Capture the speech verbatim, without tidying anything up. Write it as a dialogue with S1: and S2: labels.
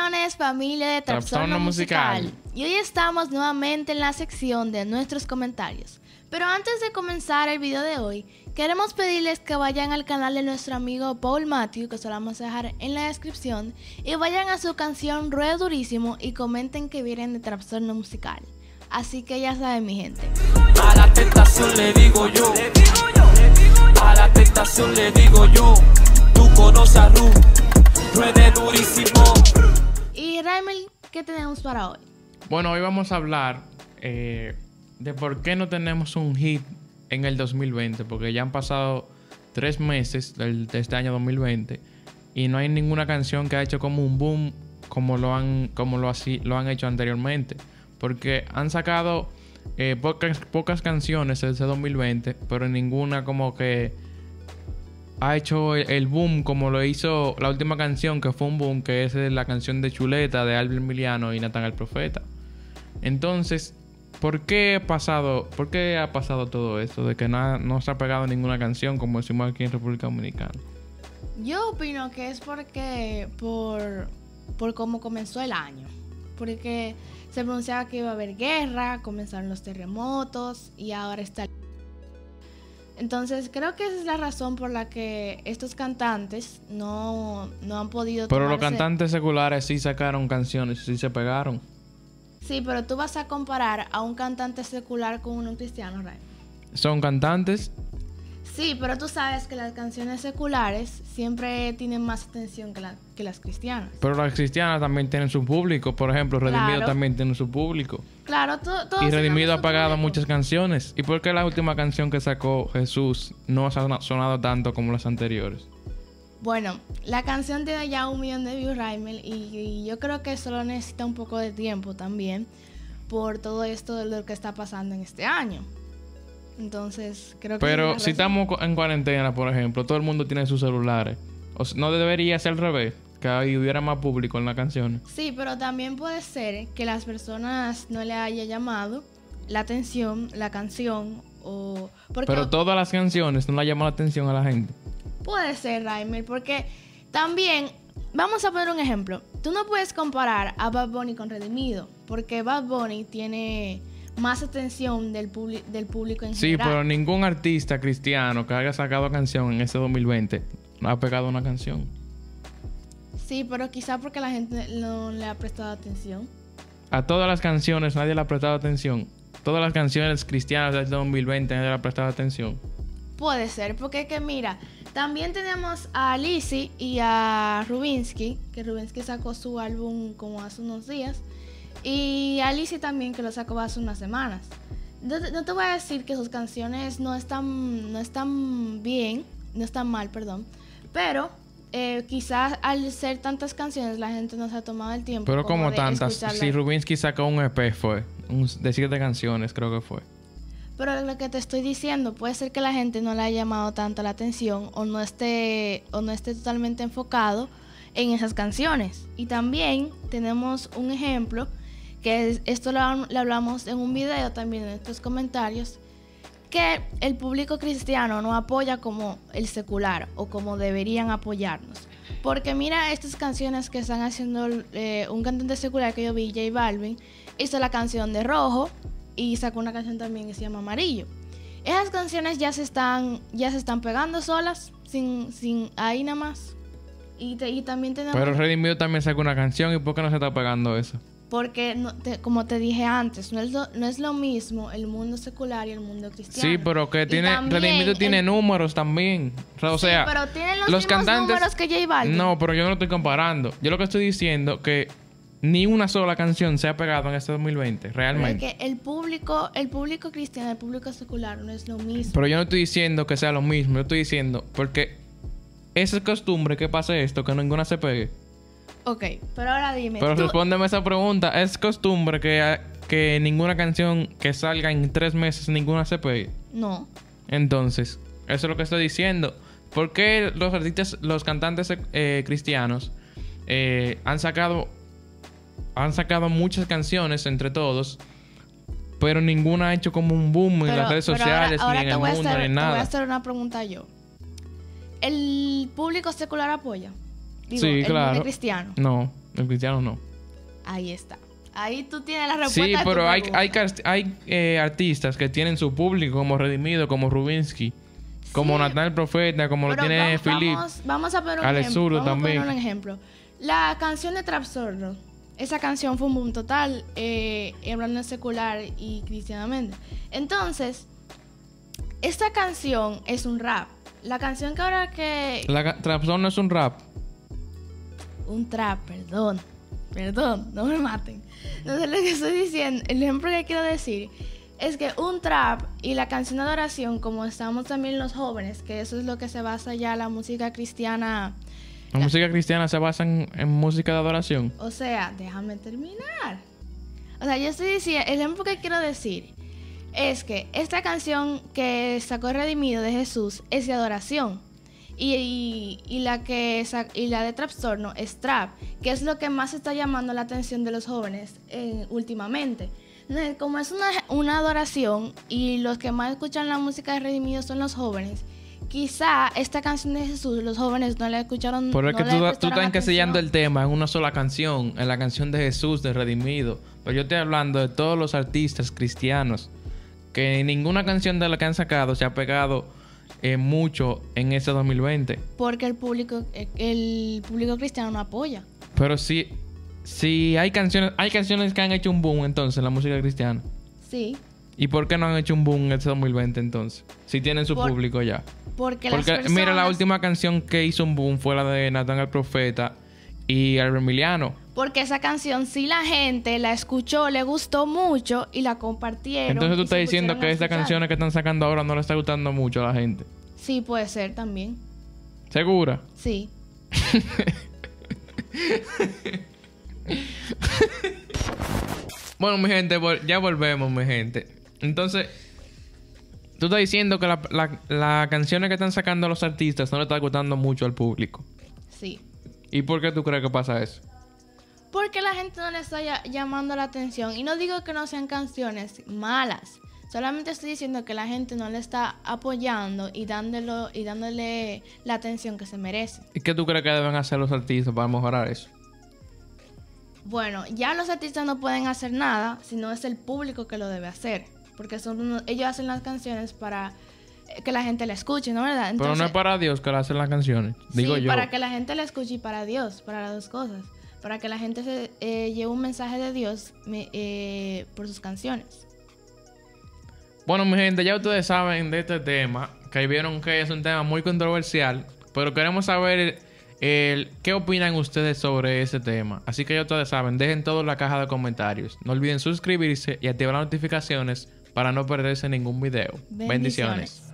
S1: Bendiciones, familia de Trastorno,
S2: Trastorno
S1: musical.
S2: musical.
S1: Y hoy estamos nuevamente en la sección de nuestros comentarios. Pero antes de comenzar el video de hoy, queremos pedirles que vayan al canal de nuestro amigo Paul Matthew, que se lo vamos a dejar en la descripción, y vayan a su canción Ruedo Durísimo y comenten que vienen de Trastorno musical. Así que ya saben, mi gente.
S3: A la tentación le digo yo, a la tentación le digo yo, tú conoces a Ru, ruede durísimo.
S1: Y Raimel, ¿qué tenemos para hoy?
S2: Bueno, hoy vamos a hablar eh, de por qué no tenemos un hit en el dos mil veinte, porque ya han pasado tres meses del, de este año dos mil veinte y no hay ninguna canción que ha hecho como un boom como lo han, como lo, así, lo han hecho anteriormente. Porque han sacado eh, pocas, pocas canciones desde dos mil veinte, pero ninguna como que ha hecho el, el boom como lo hizo la última canción, que fue un boom, que es la canción de Chuleta de Albert Emiliano y Natán el Profeta. Entonces, ¿por qué ha pasado, por qué ha pasado todo esto de que no, no se ha pegado ninguna canción como decimos aquí en República Dominicana?
S1: Yo opino que es porque por, por cómo comenzó el año. Porque se pronunciaba que iba a haber guerra, comenzaron los terremotos y ahora está... Entonces creo que esa es la razón por la que estos cantantes no, no han podido...
S2: Pero
S1: tomarse...
S2: los cantantes seculares sí sacaron canciones, sí se pegaron.
S1: Sí, pero tú vas a comparar a un cantante secular con uno cristiano, Ray.
S2: Son cantantes.
S1: Sí, pero tú sabes que las canciones seculares siempre tienen más atención que, la, que las cristianas.
S2: Pero las cristianas también tienen su público. Por ejemplo, Redimido
S1: Claro.
S2: también tiene su público.
S1: Claro, to, todos
S2: Y Redimido
S1: tenemos
S2: ha
S1: su
S2: pagado
S1: público.
S2: muchas canciones. ¿Y por qué la última canción que sacó Jesús no ha son- sonado tanto como las anteriores?
S1: Bueno, la canción tiene ya un millón de views, Raimel, y, y yo creo que solo necesita un poco de tiempo también por todo esto de lo que está pasando en este año. Entonces, creo que...
S2: Pero
S1: es
S2: si
S1: la razón.
S2: estamos cu- en cuarentena, por ejemplo, todo el mundo tiene sus celulares. O sea, no debería ser al revés, que ahí hubiera más público en las canciones.
S1: Sí, pero también puede ser que las personas no le haya llamado la atención la canción o... Porque
S2: Pero todas las canciones no le llaman la atención a la gente.
S1: puede ser, Raimel, porque también... Vamos a poner un ejemplo. Tú no puedes comparar a Bad Bunny con Redimido, porque Bad Bunny tiene más atención del, publi- del público en
S2: Sí,
S1: general.
S2: pero ningún artista cristiano que haya sacado canción en este dos mil veinte ha pegado una canción.
S1: Sí, pero quizá porque la gente no le ha prestado atención.
S2: A todas las canciones nadie le ha prestado atención. Todas las canciones cristianas del dos mil veinte nadie le ha prestado atención.
S1: Puede ser, porque es que mira, también tenemos a Lizzy y a Rubinsky, que Rubinsky sacó su álbum como hace unos días, y a Lizzy también, que lo sacó hace unas semanas. No te, no te voy a decir que sus canciones no están, no están bien, no están mal, perdón, pero eh, quizás al ser tantas canciones la gente no se ha tomado el tiempo.
S2: Pero como
S1: de
S2: tantas,
S1: escucharla.
S2: si Rubinsky sacó un E P fue, un, de siete canciones creo que fue.
S1: Pero lo que te estoy diciendo, puede ser que la gente no le haya llamado tanto la atención o no esté, o no esté totalmente enfocado en esas canciones. Y también tenemos un ejemplo, que es, esto lo, lo hablamos en un video también en estos comentarios, que el público cristiano no apoya como el secular o como deberían apoyarnos. Porque mira estas canciones que están haciendo eh, un cantante secular que yo vi, J Balvin, hizo la canción de Rojo, y sacó una canción también que se llama Amarillo. Esas canciones ya se están ya se están pegando solas, sin, sin ahí nada más. Y, te, y también tenemos...
S2: Pero Redimido también sacó una canción. ¿Y por qué no se está pegando eso?
S1: Porque, no, te, como te dije antes, no es, lo, no es lo mismo el mundo secular y el mundo cristiano.
S2: Sí, pero que
S1: Y
S2: tiene
S1: también
S2: Redimido tiene
S1: el-
S2: números también. O
S1: Sí,
S2: sea,
S1: pero tienen los,
S2: los
S1: mismos
S2: cantantes...
S1: números que J Balvin.
S2: No, pero yo no lo estoy comparando. Yo lo que estoy diciendo que ni una sola canción se ha pegado en este dos mil veinte,
S1: Pero es
S2: realmente.
S1: que el público, el público cristiano, el público secular no es lo mismo.
S2: Pero yo no estoy diciendo que sea lo mismo. Yo estoy diciendo porque esa es costumbre que pase esto, que ninguna se pegue.
S1: Ok, pero ahora dime.
S2: Pero
S1: tú-
S2: respóndeme esa pregunta. ¿Es costumbre que, que ninguna canción que salga en tres meses, ninguna se pegue?
S1: No.
S2: Entonces, eso es lo que estoy diciendo. ¿Por qué los artistas, los cantantes eh, cristianos eh, han sacado han sacado muchas canciones entre todos, pero ninguna ha hecho como un boom en
S1: Pero-
S2: las redes
S1: pero
S2: sociales,
S1: ahora, ahora
S2: ni en
S1: te
S2: el
S1: voy a
S2: mundo,
S1: hacer-
S2: ni en
S1: Te voy a
S2: nada?
S1: hacer una pregunta yo. ¿El público secular apoya? Digo,
S2: Sí,
S1: el
S2: claro.
S1: mundo cristiano.
S2: No, El cristiano no.
S1: Ahí está. Ahí tú tienes la respuesta.
S2: Sí,
S1: de tu
S2: pero hay,
S1: pregunta.
S2: hay, cast- hay eh, artistas que tienen su público, como Redimido, como Rubinsky, como
S1: Sí,
S2: Natán el Profeta, como lo
S1: pero
S2: tiene
S1: vamos,
S2: Philip.
S1: Vamos, vamos a poner un
S2: Alex
S1: ejemplo.
S2: Zurdo
S1: Vamos a poner
S2: también.
S1: un ejemplo. La canción de Trap Sordo. Esa canción fue un boom total, eh, hablando secular y cristianamente. Entonces, esta canción es un rap. La canción que ahora que...
S2: La ca- Trapzone no es un rap.
S1: Un trap, perdón. Perdón, no me maten. Entonces, lo que estoy diciendo, el ejemplo que quiero decir es que un trap y la canción de adoración, como estamos también los jóvenes, que eso es lo que se basa ya la música cristiana.
S2: La música cristiana se basa en, en música de adoración.
S1: O sea, déjame terminar. O sea, yo estoy diciendo, el ejemplo que quiero decir es que esta canción que sacó Redimido de Jesús es de adoración. Y, y, y la que sa- y la de Trapstorno es trap, que es lo que más está llamando la atención de los jóvenes eh, últimamente. Entonces, como es una, una adoración y los que más escuchan la música de Redimido son los jóvenes, quizá esta canción de Jesús los jóvenes no la escucharon.
S2: Pero es
S1: no
S2: que
S1: le
S2: tú, tú
S1: prestaron
S2: estás encasillando
S1: atención.
S2: el tema en una sola canción, en la canción de Jesús, de Redimido. Pero yo estoy hablando de todos los artistas cristianos, que ninguna canción de la que han sacado se ha pegado eh, mucho en ese dos mil veinte.
S1: Porque el público, el público cristiano no apoya.
S2: Pero sí, sí hay canciones, hay canciones que han hecho un boom entonces en la música cristiana.
S1: Sí,
S2: ¿Y por qué no han hecho un boom en ese dos mil veinte entonces? Si tienen su
S1: Por-
S2: público ya.
S1: porque,
S2: Porque
S1: las personas...
S2: mira, la última canción que hizo un boom fue la de Natán el Profeta y Albert Emiliano.
S1: Porque esa canción sí la gente la escuchó, le gustó mucho y la compartieron.
S2: Entonces tú
S1: y
S2: estás
S1: se
S2: diciendo
S1: pusieron
S2: que
S1: a
S2: estas
S1: escuchar.
S2: canciones que están sacando ahora no le está gustando mucho a la gente.
S1: Sí, puede ser también.
S2: ¿Segura?
S1: Sí.
S2: Bueno, mi gente, vol- ya volvemos, mi gente. Entonces, tú estás diciendo que la- la- las canciones que están sacando los artistas no le están gustando mucho al público.
S1: Sí.
S2: ¿Y por qué tú crees que pasa eso?
S1: Porque la gente no le está ya- llamando la atención. Y no digo que no sean canciones malas. Solamente estoy diciendo que la gente no le está apoyando y dándolo, y dándole la atención que se merece.
S2: ¿Y qué tú crees que deben hacer los artistas para mejorar eso?
S1: Bueno, ya los artistas no pueden hacer nada, sino es el público que lo debe hacer. Porque son unos- ellos hacen las canciones para eh, que la gente la escuche, ¿no? ¿Verdad?
S2: Pero no es para Dios que le hacen las canciones. Digo
S1: sí,
S2: yo.
S1: para que la gente la escuche y para Dios, para las dos cosas. Para que la gente se eh, lleve un mensaje de Dios me- eh, por sus canciones.
S2: Bueno, mi gente, ya ustedes saben de este tema, que vieron que es un tema muy controversial, pero queremos saber el, qué opinan ustedes sobre ese tema. Así que ya ustedes saben, dejen todo en la caja de comentarios. No olviden suscribirse y activar las notificaciones para no perderse ningún video.
S1: Bendiciones.
S2: Bendiciones.